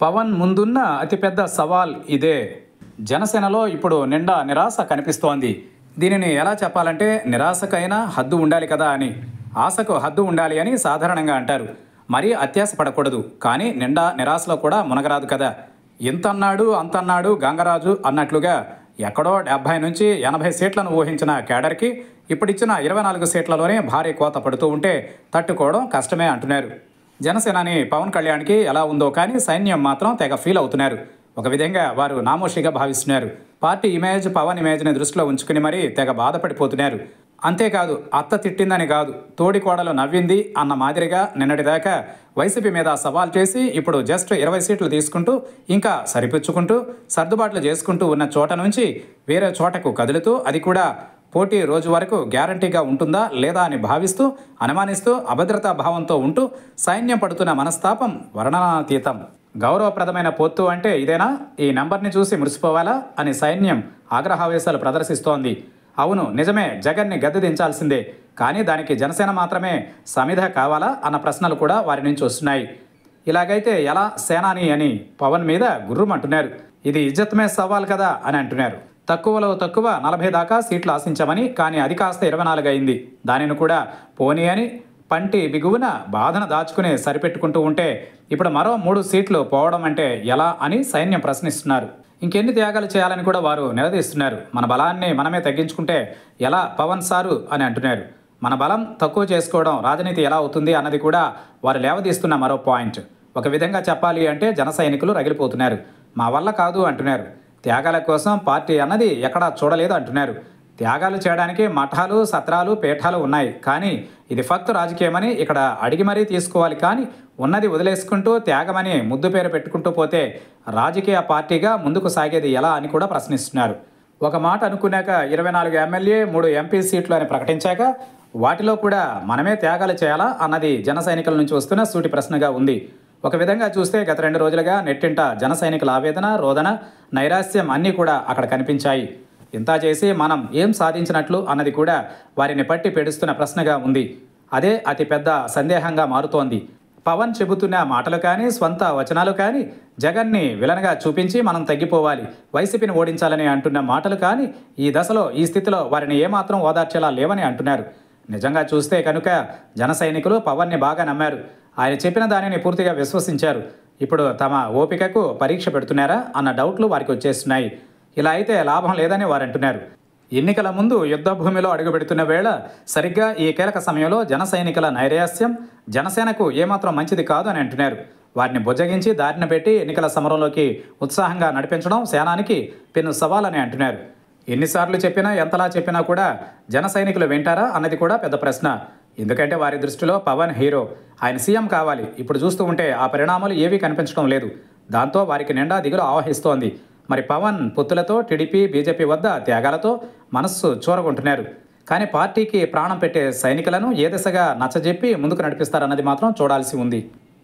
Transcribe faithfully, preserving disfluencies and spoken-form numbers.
పవన్ ముందున్న అతిపెద్ద సవాల్ ఇదే. జనసేనలో ఇప్పుడు నిండా నిరాశ కనిపిస్తోంది. దీనిని ఎలా చెప్పాలంటే నిరాశకైనా హద్దు ఉండాలి కదా అని. ఆశకు హద్దు ఉండాలి అని సాధారణంగా అంటారు. మరీ అత్యాశ పడకూడదు, కానీ నిండా నిరాశలో కూడా మునగరాదు కదా. ఇంతన్నాడు అంతన్నాడు గంగరాజు అన్నట్లుగా ఎక్కడో డెబ్బై నుంచి ఎనభై సీట్లను ఊహించిన కేడర్కి ఇప్పుడిచ్చిన ఇరవై నాలుగు సీట్లలోనే భారీ కోత పడుతూ ఉంటే తట్టుకోవడం కష్టమే అంటున్నారు. జనసేనాని పవన్ కళ్యాణ్కి ఎలా ఉందో కానీ సైన్యం మాత్రం తెగ ఫీల్ అవుతున్నారు. ఒక విధంగా వారు నామోషిగా భావిస్తున్నారు. పార్టీ ఇమేజ్, పవన్ ఇమేజ్ని దృష్టిలో ఉంచుకుని మరీ తెగ బాధపడిపోతున్నారు. అంతేకాదు, అత్త తిట్టిందని కాదు, తోడి కోడలు నవ్వింది అన్న మాదిరిగా నిన్నటిదాకా వైసీపీ మీద సవాల్ చేసి ఇప్పుడు జస్ట్ ఇరవై సీట్లు తీసుకుంటూ ఇంకా సరిపుచ్చుకుంటూ సర్దుబాట్లు చేసుకుంటూ ఉన్న చోట నుంచి వేరే చోటకు కదులుతూ, అది కూడా పోటీ రోజు వరకు గ్యారంటీగా ఉంటుందా లేదా అని భావిస్తూ అనుమానిస్తూ అభద్రతా భావంతో ఉంటూ సైన్యం పడుతున్న మనస్తాపం వర్ణనాతీతం. గౌరవప్రదమైన పొత్తు అంటే ఇదేనా? ఈ నంబర్ని చూసి మురిసిపోవాలా అని సైన్యం ఆగ్రహావేశాలు ప్రదర్శిస్తోంది. అవును, నిజమే, జగన్ని గద్దె దించాల్సిందే. కానీ దానికి జనసేన మాత్రమే సమిధ కావాలా అన్న ప్రశ్నలు కూడా వారి నుంచి వస్తున్నాయి. ఇలాగైతే ఎలా సేనాని అని పవన్ మీద గుర్రుమంటున్నారు. ఇది ఇజ్జత్మే సవాల్ కదా అని అంటున్నారు. తక్కువలో తక్కువ నలభై దాకా సీట్లు ఆశించామని, కానీ అది కాస్త ఇరవై నాలుగు అయింది. దానిని కూడా పోనీ అని పంటి బిగువున బాధను దాచుకుని సరిపెట్టుకుంటూ ఉంటే ఇప్పుడు మరో మూడు సీట్లు పోవడం అంటే ఎలా అని సైన్యం ప్రశ్నిస్తున్నారు. ఇంకెన్ని త్యాగాలు చేయాలని కూడా వారు నిలదీస్తున్నారు. మన బలాన్ని మనమే తగ్గించుకుంటే ఎలా పవన్ సారు అని అంటున్నారు. మన బలం తక్కువ చేసుకోవడం రాజనీతి ఎలా అవుతుంది అన్నది కూడా వారు లేవదీస్తున్న మరో పాయింట్. ఒక విధంగా చెప్పాలి అంటే జన సైనికులు రగిలిపోతున్నారు. మా వల్ల కాదు అంటున్నారు. త్యాగాల కోసం పార్టీ అన్నది ఎక్కడా చూడలేదు అంటున్నారు. త్యాగాలు చేయడానికి మఠాలు, సత్రాలు, పీఠాలు ఉన్నాయి. కానీ ఇది ఫక్తు రాజకీయమని ఇక్కడ అడిగి మరీ తీసుకోవాలి. కానీ ఉన్నది వదిలేసుకుంటూ త్యాగమని ముద్దు పేరు పెట్టుకుంటూ పోతే రాజకీయ పార్టీగా ముందుకు సాగేది ఎలా అని కూడా ప్రశ్నిస్తున్నారు. ఒక మాట అనుకున్నాక ఇరవై నాలుగు ఎమ్మెల్యే, మూడు ఎంపీ సీట్లు అని ప్రకటించాక వాటిలో కూడా మనమే త్యాగాలు చేయాలా అన్నది జన సైనికుల నుంచి వస్తున్న సూటి ప్రశ్నగా ఉంది. ఒక విధంగా చూస్తే గత రెండు రోజులుగా నెట్టింట జన సైనికుల ఆవేదన, రోదన, నైరాశ్యం అన్నీ కూడా అక్కడ కనిపించాయి. ఇంత చేసి మనం ఏం సాధించినట్లు అన్నది కూడా వారిని పట్టి పెడుస్తున్న ప్రశ్నగా ఉంది. అదే అతిపెద్ద సందేహంగా మారుతోంది. పవన్ చెబుతున్న మాటలు కానీ, స్వంత వచనాలు కానీ, జగన్ని విలన్గా చూపించి మనం తగ్గిపోవాలి, వైసీపీని ఓడించాలని అంటున్న మాటలు కానీ ఈ దశలో, ఈ స్థితిలో వారిని ఏమాత్రం ఓదార్చేలా లేవని అంటున్నారు. నిజంగా చూస్తే కనుక జన సైనికులు పవన్ని బాగా నమ్మారు. ఆయన చెప్పిన దానిని పూర్తిగా విశ్వసించారు. ఇప్పుడు తమ ఓపికకు పరీక్ష పెడుతున్నారా అన్న డౌట్లు వారికి వచ్చేస్తున్నాయి. ఇలా అయితే లాభం లేదని వారు అంటున్నారు. ఎన్నికల ముందు యుద్ధ భూమిలో అడుగుపెడుతున్న వేళ సరిగ్గా ఈ కీలక సమయంలో జన సైనికుల నైరాస్యం జనసేనకు ఏమాత్రం మంచిది కాదు అని అంటున్నారు. వారిని బుజ్జగించి దారిన పెట్టి ఎన్నికల సమరంలోకి ఉత్సాహంగా నడిపించడం సేనానికి పెను సవాలని అంటున్నారు. ఎన్నిసార్లు చెప్పినా, ఎంతలా చెప్పినా కూడా జన సైనికులు వింటారా అన్నది కూడా పెద్ద ప్రశ్న. ఎందుకంటే వారి దృష్టిలో పవన్ హీరో, ఆయన సీఎం కావాలి. ఇప్పుడు చూస్తూ ఉంటే ఆ పరిణామాలు ఏవీ కనిపించడం లేదు. దాంతో వారికి నిండా దిగులు ఆవహిస్తోంది. మరి పవన్ పొత్తులతో, టీడీపీ, బీజేపీ వద్ద త్యాగాలతో మనస్సు చూరగొంటున్నారు. కానీ పార్టీకి ప్రాణం పెట్టే సైనికులను ఏ దిశగా నచ్చజెప్పి ముందుకు నడిపిస్తారన్నది మాత్రం చూడాల్సి ఉంది.